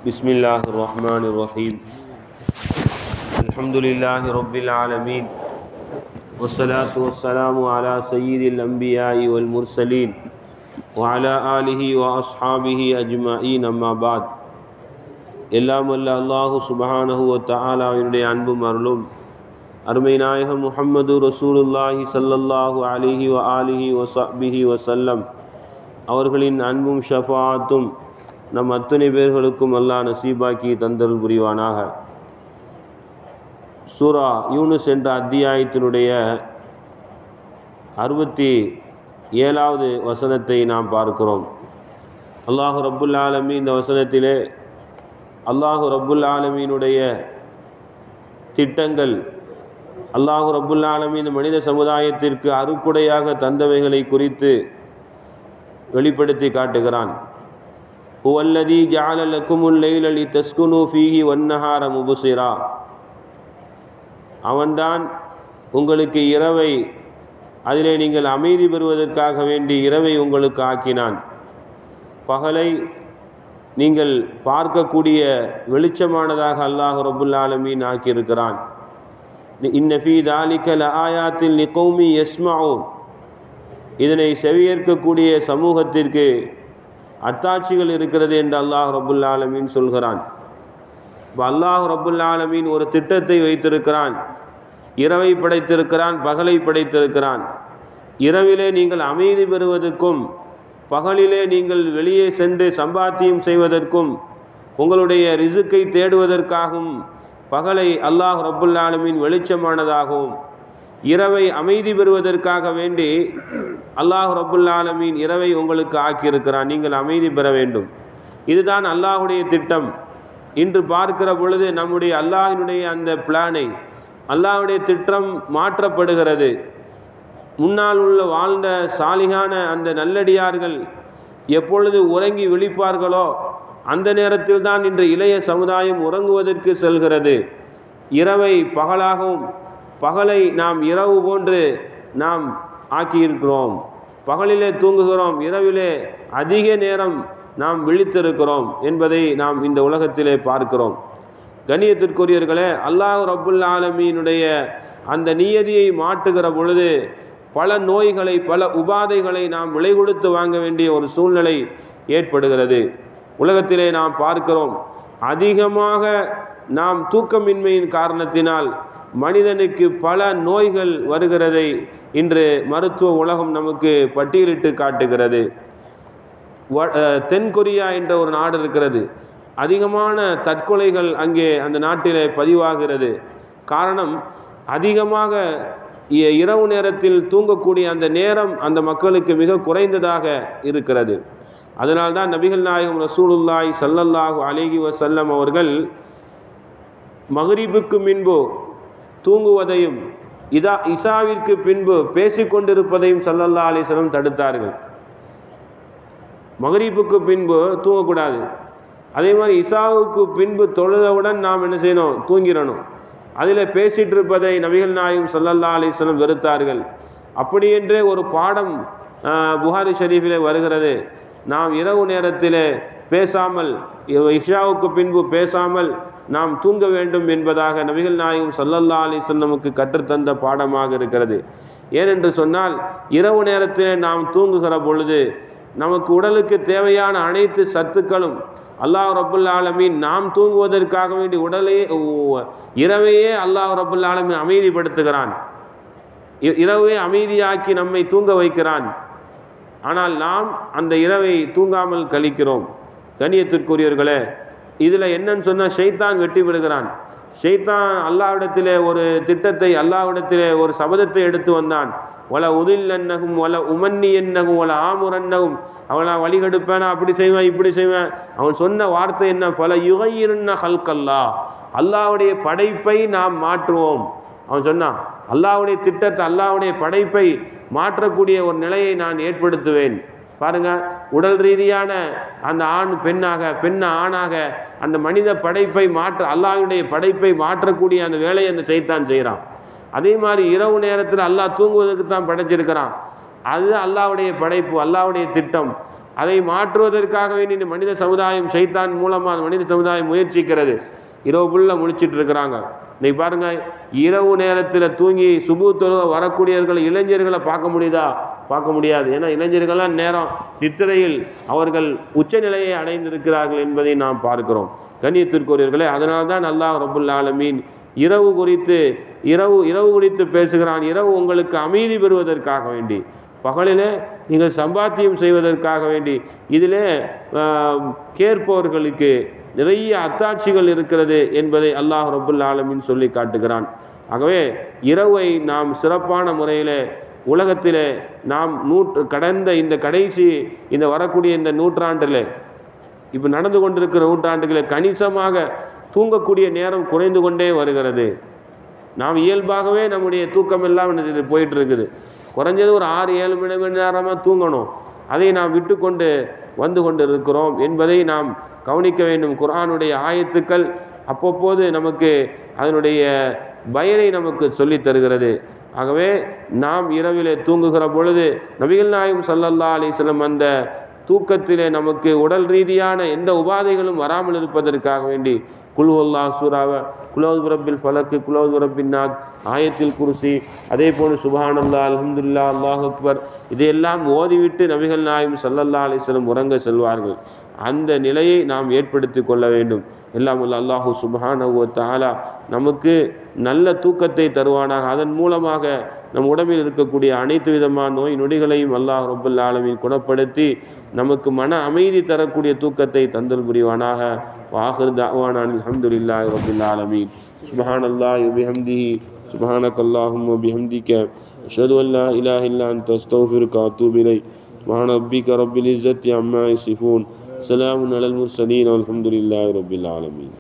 بسم الله الرحمن الرحيم الحمد لله رب العالمين والصلاة والسلام على سيد الأنبياء والمرسلين وعلى آله وأصحابه أجمعين أما بعد எல்லாம் வல்ல அல்லாஹு சுப்ஹானஹு வ தஆலாவினுடைய அன்பும் அருளும் அருமை நாயகம் முஹம்மது ரசூலுல்லாஹி ஸல்லல்லாஹு அலைஹி வ ஆலிஹி வ ஸஹ்பிஹி வஸல்லம் அவர்களின் அன்பும் ஷஃபாஅத்தும் நம் அத்தனை பேர்களுக்கும் அல்லாஹ் நசீபாக்கி தந்தருள் புரிவானாக. சூரா யூனுஸ் என்ற அத்தியாயத்தினுடைய 67வது வசனத்தை நாம் பார்க்கிறோம். அல்லாஹு ரப்புல் ஆலமீன் இந்த வசனத்திலே அல்லாஹு ரப்புல் ஆலமீனுடைய திட்டங்கள், அல்லாஹு ரப்புல் ஆலமீன் மனித சமுதாயத்திற்கு அருக்குடையாக தந்தவைகளை குறித்து வெளிப்படுத்தி காட்டுகிறான். ஹுவல்லதீ ஜஅல லக்குமுல் லைல லிதஸ்குனூ ஃபீஹி வன்னஹார முப்சிரா. அவன்தான் உங்களுக்கு இரவை, அதிலே நீங்கள் அமைதி பெறுவதற்காக வேண்டி இரவை உங்களுக்கு ஆக்கினான். பகலை நீங்கள் பார்க்கக்கூடிய வெளிச்சமானதாக அல்லாஹ் ரப்புல் ஆலமீன் ஆக்கியிருக்கிறான். இன்ன ஃபீ தாலிக லஆயாத்தின் லிகௌமி யஸ்மஊன். இதனை செவியேற்கக்கூடிய சமூகத்திற்கு அத்தாட்சிகள் இருக்கிறது என்று அல்லாஹ் ரப்புல் ஆலமீன் சொல்கிறான். இப்போ அல்லாஹ் ரப்புல் ஆலமீன் ஒரு திட்டத்தை வைத்திருக்கிறான். இரவை படைத்திருக்கிறான், பகலை படைத்திருக்கிறான். இரவிலே நீங்கள் அமைதி பெறுவதற்கும், பகலிலே நீங்கள் வெளியே சென்று சம்பாத்தியம் செய்வதற்கும், உங்களுடைய ரிசுக்கை தேடுவதற்காகவும் பகலை அல்லாஹ் ரப்புல் ஆலமீன் வெளிச்சமானதாகவும், இரவை அமைதி பெறுவதற்காக வேண்டி அல்லாஹ் ரப்புல் ஆலமீன் இரவை உங்களுக்கு ஆக்கியிருக்கிறான். நீங்கள் அமைதி பெற வேண்டும். இதுதான் அல்லாஹுடைய திட்டம். இன்று பார்க்கிற பொழுது நம்முடைய அல்லாஹினுடைய அந்த பிளானை, அல்லாஹுடைய திட்டம் மாற்றப்படுகிறது. முன்னால் உள்ள வாழ்ந்த சாலிகான அந்த நல்லடியார்கள் எப்பொழுது உறங்கி விழிப்பார்களோ அந்த நேரத்தில் தான் இன்று இளைய சமுதாயம் உறங்குவதற்கு செல்கிறது. இரவை பகலாகவும் பகலை நாம் இரவு போன்று நாம் ஆக்கியிருக்கிறோம். பகலிலே தூங்குகிறோம், இரவிலே அதிக நேரம் நாம் விழித்திருக்கிறோம் என்பதை நாம் இந்த உலகத்திலே பார்க்கிறோம். கண்ணியத்திற்குரியவர்களே, அல்லாஹ் ரப்புல் ஆலமீனுடைய அந்த நியதியை மாற்றுகிற பொழுது பல நோய்களை, பல உபாதைகளை நாம் விலை கொடுத்து வாங்க வேண்டிய ஒரு சூழ்நிலை ஏற்படுகிறது. உலகத்திலே நாம் பார்க்கிறோம், அதிகமாக நாம் தூக்கமின்மையின் காரணத்தினால் மனிதனுக்கு பல நோய்கள் வருகிறதை இன்று மருத்துவ உலகம் நமக்கு பட்டியலிட்டு காட்டுகிறது. தென்கொரியா என்ற ஒரு நாடு இருக்கிறது. அதிகமான தற்கொலைகள் அங்கே அந்த நாட்டிலே பதிவாகிறது. காரணம், அதிகமாக இரவு நேரத்தில் தூங்கக்கூடிய அந்த நேரம் அந்த மக்களுக்கு மிக குறைந்ததாக இருக்கிறது. அதனால்தான் நபிகள் நாயகம் ரசூலுல்லாஹி ஸல்லல்லாஹு அலைஹி வஸல்லம் அவர்கள் மக்ரிபுக்கு முன்பு தூங்குவதையும் இசாவிற்கு பின்பு பேசிக்கொண்டிருப்பதையும் ஸல்லல்லாஹு அலைஹி வஸல்லம் தடுத்தார்கள். மக்ரிபுக்கு பின்பு தூங்கக்கூடாது. அதே மாதிரி இசாவுக்கு பின்பு தொழுதவுடன் நாம் என்ன செய்யணும்? தூங்கிடணும். அதில் பேசிட்டு இருப்பதை நபிகள் நாயகம் ஸல்லல்லாஹு அலைஹி வஸல்லம் வெறுத்தார்கள். அப்படி என்றே ஒரு பாடம் புகாரி ஷரீஃபிலே வருகிறது. நாம் இரவு நேரத்தில் பேசாமல், இஷாவுக்கு பின்பு பேசாமல் நாம் தூங்க வேண்டும் என்பதாக நபிகள் நாயகம் ஸல்லல்லாஹு அலைஹி வஸல்லமுக்கு கற்றுத்தந்த பாடமாக இருக்கிறது. ஏனென்று சொன்னால், இரவு நேரத்தில் நாம் தூங்குகிற பொழுது நமக்கு உடலுக்கு தேவையான அனைத்து சத்துக்களும் அல்லாஹ் ரப்புல் ஆலமீன் நாம் தூங்குவதற்காக வேண்டி இரவையே அல்லாஹ் ரப்புல் ஆலமீன் அமைதிப்படுத்துகிறான். இரவே அமைதியாக்கி நம்மை தூங்க வைக்கிறான். ஆனால் நாம் அந்த இரவை தூங்காமல் கழிக்கிறோம். கண்ணியத்திற்குரியவர்களே, இதில் என்னன்னு சொன்னால், ஷைத்தான் வெட்டி விடுகிறான். ஷைத்தான் அல்லாஹ்விடத்திலே ஒரு திட்டத்தை, அல்லாஹ்விடத்திலே ஒரு சபதத்தை எடுத்து வந்தான். வல உதில்லன்னகும் வல உமன்னியன்னகும் வல ஆமுரன்னகும். அவனை வழிகெடுப்பேனா, அப்படி செய்வேன், இப்படி செய்வேன். அவன் சொன்ன வார்த்தை என்ன? பல யுகையிருன்ன ஹல்கல்லா. அல்லாஹ்வுடைய படைப்பை நாம் மாற்றுவோம். அவன் சொன்னான், அல்லாஹ்வுடைய திட்டத்தை, அல்லாஹ்வுடைய படைப்பை மாற்றக்கூடிய ஒரு நிலையை நான் ஏற்படுத்துவேன். பாருங்க, உடல் ரீதியான அந்த ஆண் பெண்ணாக, பெண் ஆணாக அந்த மனித படைப்பை மாற்ற, அல்லாஹ்வுடைய படைப்பை மாற்றக்கூடிய அந்த வேலையை அந்த ஷைத்தான் செய்கிறான். அதே மாதிரி இரவு நேரத்தில் அல்லாஹ் தூங்குவதற்கு தான் படைச்சிருக்கிறான். அது அல்லாஹ்வுடைய படைப்பு, அல்லாஹ்வுடைய திட்டம். அதை மாற்றுவதற்காக வேண்டி இந்த மனித சமுதாயம் ஷைத்தான் மூலமாக மனித சமுதாயம் முயற்சிக்கிறது. இரவு ஃபுல்லாக முழிச்சிட்டு இருக்கிறாங்க. இன்னைக்கு பாருங்க, இரவு நேரத்தில் தூங்கி சுபு தொழுக வரக்கூடியவர்கள் இளைஞர்களை பார்க்க முடியுதா? பார்க்க முடியாது. ஏன்னா இளைஞர்கள்லாம் நேரம் நித்திரையில் அவர்கள் உச்சநிலையை அடைந்திருக்கிறார்கள் என்பதை நாம் பார்க்கிறோம். கண்ணியத்திற்குரியவர்களே, அதனால்தான் அல்லாஹ் ரப்புல் ஆலமீன் இரவு குறித்து பேசுகிறான். இரவு உங்களுக்கு அமைதி பெறுவதற்காக வேண்டி, பகலிலே நீங்கள் சம்பாத்தியம் செய்வதற்காக வேண்டி. இதிலே கேட்பவர்களுக்கு நிறைய அத்தாட்சிகள் இருக்கிறது என்பதை அல்லாஹ் ரப்புல் ஆலமீன் சொல்லி காட்டுகிறான். ஆகவே இரவை நாம் சிறப்பான முறையில் உலகத்திலே நாம் கடந்த இந்த கடைசி இந்த வரக்கூடிய இந்த நூற்றாண்டில் இப்போ நடந்து கொண்டிருக்கிற நூற்றாண்டுகளில் கணிசமாக தூங்கக்கூடிய நேரம் குறைந்து கொண்டே வருகிறது. நாம் இயல்பாகவே நம்முடைய தூக்கம் எல்லாம் போயிட்டு இருக்குது. குறைஞ்சது ஒரு 6-7 மணி நேரமாக தூங்கணும். அதை நாம் விட்டு கொண்டு வந்து கொண்டு இருக்கிறோம் என்பதை நாம் கவனிக்க வேண்டும். குர்ஆனுடைய ஆயத்துக்கள் அப்பப்போது நமக்கு அதனுடைய பயனை நமக்கு சொல்லி தருகிறது. ஆகவே நாம் இரவிலே தூங்குகிற பொழுது நபிகள் நாயகம் ஸல்லல்லாஹு அலைஹி வஸல்லம் அந்த தூக்கத்திலே நமக்கு உடல் ரீதியான எந்த உபாதைகளும் வராமல் இருப்பதற்காக வேண்டி குல் ஹுவல்லாஹ் சூராவை, குலௌது பிரப்பில் ஃபலக்கு, குலௌது பிரப்பின் நாஸ், ஆயத்தில் குர்சி, அதே போல் சுப்ஹானல்லாஹ், அல்ஹம்துலில்லாஹ், அல்லாஹ் அக்பர் இதையெல்லாம் ஓதிவிட்டு நபிகள் நாயகம் ஸல்லல்லாஹு அலைஹி வஸல்லம் உறங்க செல்வார்கள். அந்த நிலையை நாம் ஏற்படுத்தி கொள்ள வேண்டும். எல்லாம் அல்லாஹு சுப்ஹானஹு வ தஆலா நமக்கு நல்ல தூக்கத்தை தருவானாக. அதன் மூலமாக நம் உடம்பில் இருக்கக்கூடிய அனைத்து விதமான நோய் நொடிகளையும் அல்லாஹ் ரப்புல் ஆலமீன் குணப்படுத்தி நமக்கு மன அமைதி தரக்கூடிய தூக்கத்தை தந்தல் புரிவானாக. வாஹிர் தஅவானா அல்ஹம்துலில்லாஹி ரப்பில் ஆலமீன். சுப்ஹானல்லாஹி வ பிஹம்திஹி, சுப்ஹானக்கல்லாஹும்ம வ பிஹம்திக, அஷ்ஹது அன் லா இலாஹ இல்லா அன்த, அஸ்தக்ஃபிருக வ அத்தூபு இலைக். சுப்ஹான ரப்பிக ரப்பில் இஸ்ஸத்தி அம்மா யசிஃபூன், ஸலாமுன் அலல் முர்ஸலீன், வல்ஹம்துலில்லாஹி ரப்பில் ஆலமீன்.